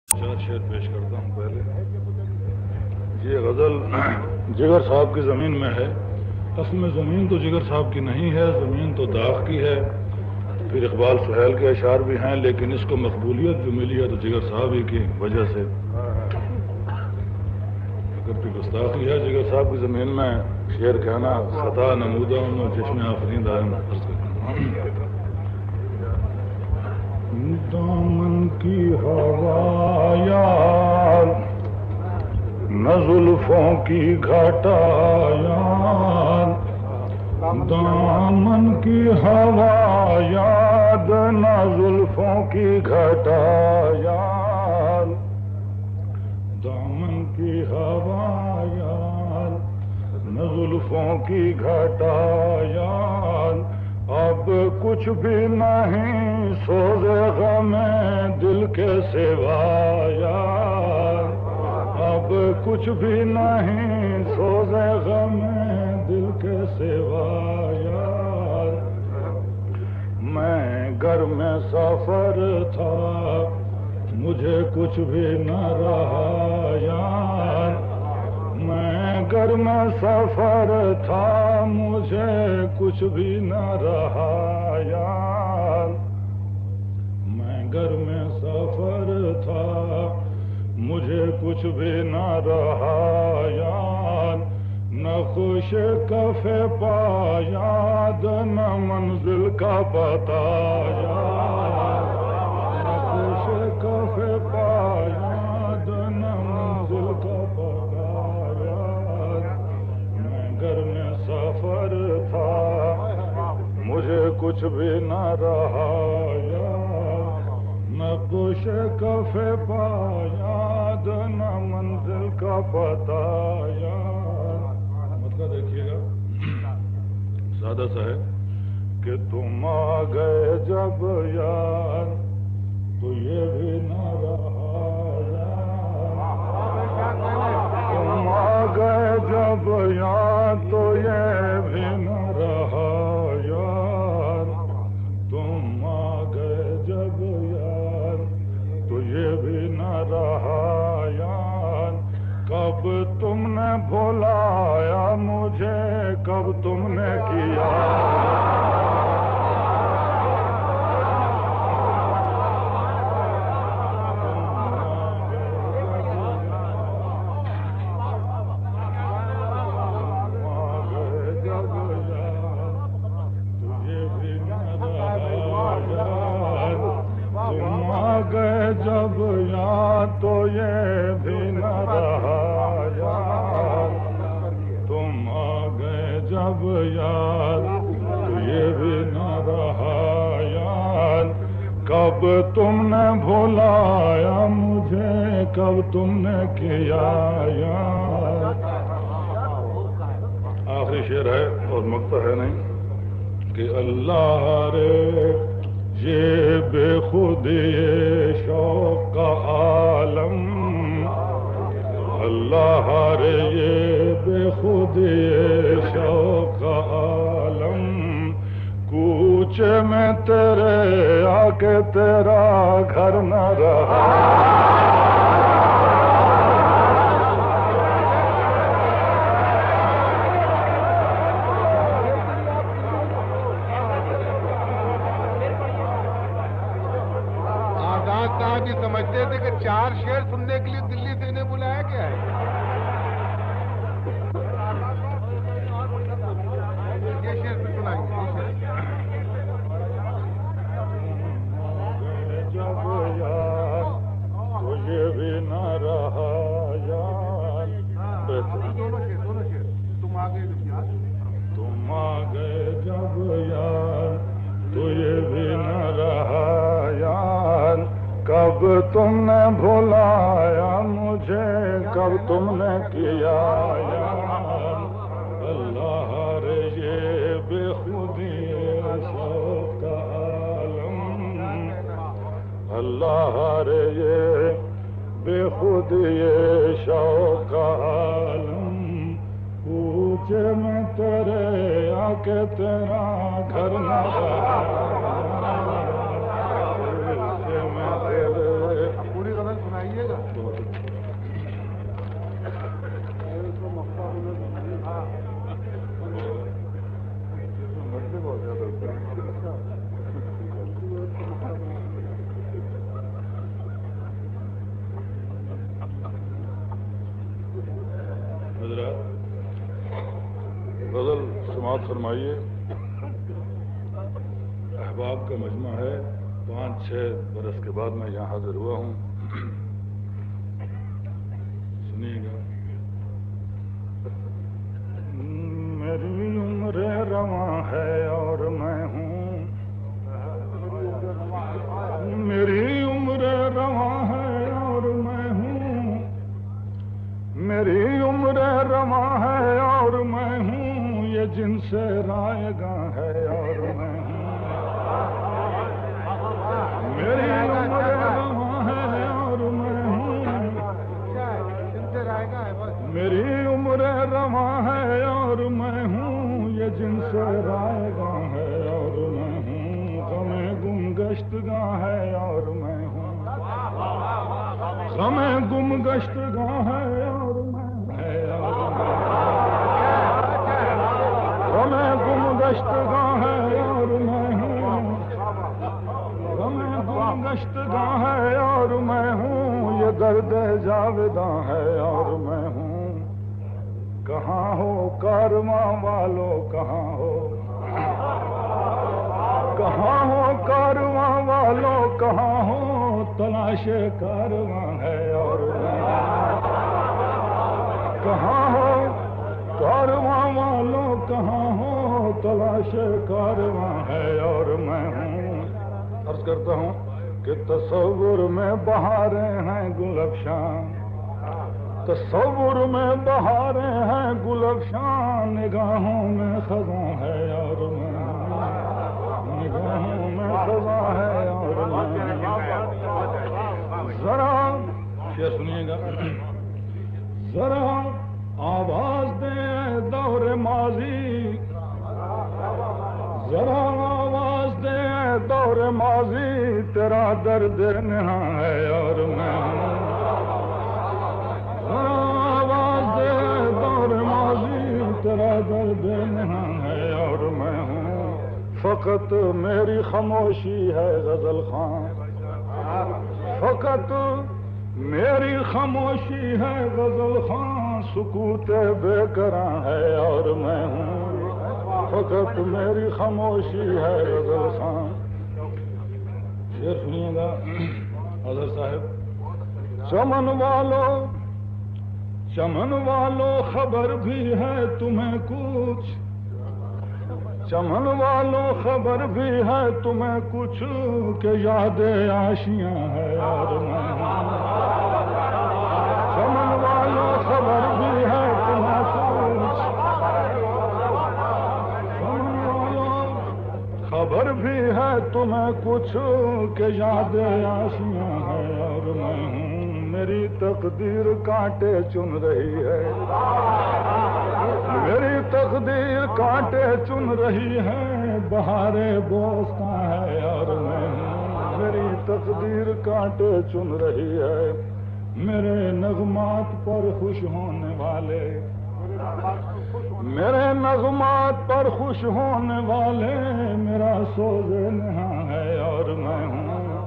چار شعر پیش کرتا ہوں پہلے. یہ غزل جگر صاحب کی زمین میں ہے. اصل میں زمین تو جگر صاحب کی نہیں ہے، زمین تو داغ کی ہے. پھر اقبال سہیل کے اشعار بھی ہیں، لیکن اس کو مقبولیت جو ملی ہے تو جگر صاحب ہی کی وجہ سے. اگر کوئی گستاخی ہے جگر صاحب کی زمین میں شعر کہنا، خطا نمودہ ہوں چشم آفرین دائم عرض کرتا ہوں. دامن کی ہوا یار نہ زلفوں کی گھاٹا یار، دامن کی ہوا یاد نہ زلفوں کی گھاٹا یار، دامن کی ہوا یاد نہ زلفوں کی گھاٹا یار. اب کچھ بھی نہیں سوز غم دل کے سوا یار، اب کچھ بھی نہیں سوز غم دل کے سوا یار. میں گھر میں سفر تھا مجھے کچھ بھی نہ رہا یار، میں گھر میں سفر تھا مجھے کچھ بھی نہ رہا یار. میں گھر میں سفر تھا مجھے کچھ بھی نہ رہا یار. نہ خوش کف پا یاد نہ منزل کا پتہ یار، نہ خوش کف پا یاد نہ منزل کا پتہ یار. میں گھر میں سفر تھا مجھے کچھ بھی نہ رہا یار، نہ خوش کف پا یاد نہ منزل کا پتہ یار. مطلب دیکھیے گا سادہ سا ہے کہ تم آ گئے جب یار تو یہ بھی نہ رہا یار، تم آ گئے جب یار تو یہ بھی نہ رہا یار، تم آ گئے جب یار تو یہ بھی نہ رہا یار. کب تم نے بھلایا مجھے کب تم نے کیا، جب یار تو یہ بھی نہ رہا یار، تم آ گئے جب یار تو یہ بھی نہ رہا یار. کب تم نے بھلایا مجھے کب تم نے کیا یار. آخری شعر ہے اور مقطع ہے نہیں کہ اللہ رے یہ بے خودی شوق کا عالم، اللہ رے یہ بے خودی شوق کا عالم. کوچے میں تیرے آ کے تیرا گھر نہ رہا، سمجھتے تھے کہ چار شعر سننے کے لیے دلی سے انہیں بلایا گیا ہے. یہ شعر بھی سنائیے. جب یار تو یہ بھی نہ رہا یار. دونوں شعر تم آ گئے تم آ گئے جب یار تو یہ بھی نہ رہا یار. کب تم نے بھلایا مجھے کب تم نے کیا یار. اللہ رے یہ بے خودی شوق کا عالم، اللہ رے یہ بے خودی شوق کا عالم. پوچھے میں تیرے آ کے تیرا گھر نہ رہا، پوری غزل سنائیے. بیٹھیے گا. غزل سماعت فرمائیے. احباب کا مجمع ہے. 5-6 برس کے بعد میں یہاں حاضر ہوا ہوں. سنیے گا. میری عمر رواں ہے اور میں ہوں. میری عمر رواں ہے اور میں ہوں. میری عمر رواں ہے اور میں ہوں. یہ جن سے رائے گاں ہے اور میں ہوں. میری عمر رواں ہے اور میں ہوں. میری عمر رواں ہے اور میں ہوں. یہ جن سے رائے گاں ہے اور میں ہوں. غم گم گشت گاں ہے اور میں ہوں. غم گم گشت گاں ہے اور میں غم گم گشت گاں ہے اور میں ہوں. غم گم گشت گاں ہے اور میں ہوں. یہ درد جاوداں ہے اور میں ہوں. کہاں ہو کارواں والو کہاں ہو. کہاں ہو کارواں والو کہاں ہو. تلاش کارواں ہے اور میں کہاں ہو. کارواں والو کہاں ہو. تلاش کارواں ہے اور میں ہوں. عرض کرتا ہوں کہ تصور میں بہاریں ہیں گل افشان. تصور میں بہاریں ہیں گل افشان. نگاہوں میں خزاں ہے اور میں نگاہوں میں خزاں ہے اور میں. ذرا شعر سنیے گا. ذرا آواز دے دور ماضی. ذرا آواز دے دور ماضی. تیرا درد نہاں ہے اور میں آواز دے دور ماضی. تیرا درد نہاں ہے اور میں ہوں. فقط میری خاموشی ہے غزل خان. فقط میری خاموشی ہے غزل خان. سکوت بے قرار ہے اور میں ہوں. فقط میری خاموشی ہے غزل خان. شعر سنیے گا حضرت صاحب. چمن والو خبر بھی ہے تمہیں کچھ. چمن والو خبر بھی ہے تمہیں کچھ. کہ یاد آشیاں ہے اور میں چمن والو خبر بھی ہے تمہیں کچھ. چمن والو خبر بھی ہے تمہیں کچھ. کہ یاد آشیاں ہے اور میں ہوں. میری تقدیر کانٹے چن رہی ہے. میری تقدیر کانٹے چن رہی ہے. بہارے بوستاں ہے اور میں ہوں. میری تقدیر کانٹے چن رہی ہے. میرے نغمات پر خوش ہونے والے. میرے نغمات پر خوش ہونے والے. میرا سوز نہاں ہے اور میں ہوں.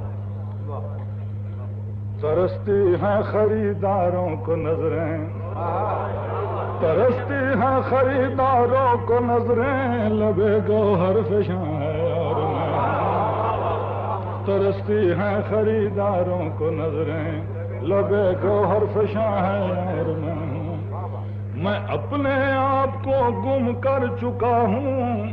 ترستی ہیں خریداروں کو نظریں. ترستی ہیں خریداروں کو نظریں. لبے گوہر فشاں ہے اور میں ترستی ہیں خریداروں کو نظریں. لبے گوہر فشاں ہے اور میں ہوں. میں اپنے آپ کو گم کر چکا ہوں.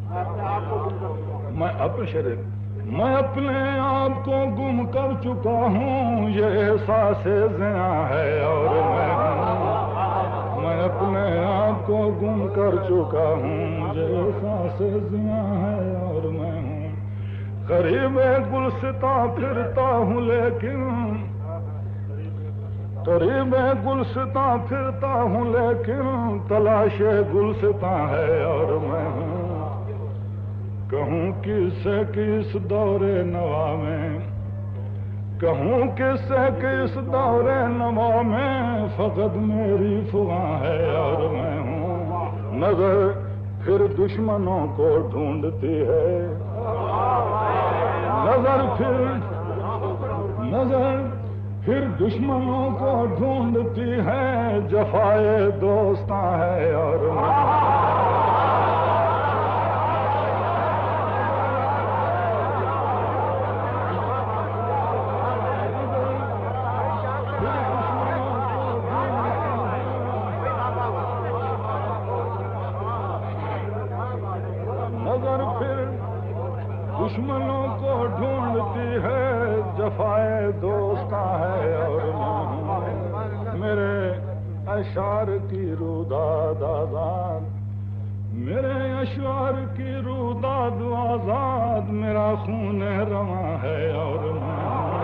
میں اپنے آپ کو گم کر چکا ہوں. یہ احساس زیاں ہے اور میں ہوں. میں اپنے آپ کو گم کر چکا ہوں. یہ احساس زیاں ہے اور میں ہوں. قریب گلستاں پھرتا ہوں لیکن. قریب گلستاں پھرتا ہوں لیکن. تلاش گلستاں ہے اور میں ہوں. کہوں کس سے کس دور نوا میں. کہوں کس سے کہ اس دور نما میں فقط میری فغاں ہے اور میں ہوں نظر پھر دشمنوں کو ڈھونڈتی ہے نظر پھر دشمنوں کو ڈھونڈتی ہے جفائے دوستاں ہے اور نظر پھر دشمنوں کو ڈھونڈتی ہے جفائے دوستاں ہے اور میرے اشعار کی روداد آزاد میرے اشعار کی روداد آزاد میرا خون رواں ہے اور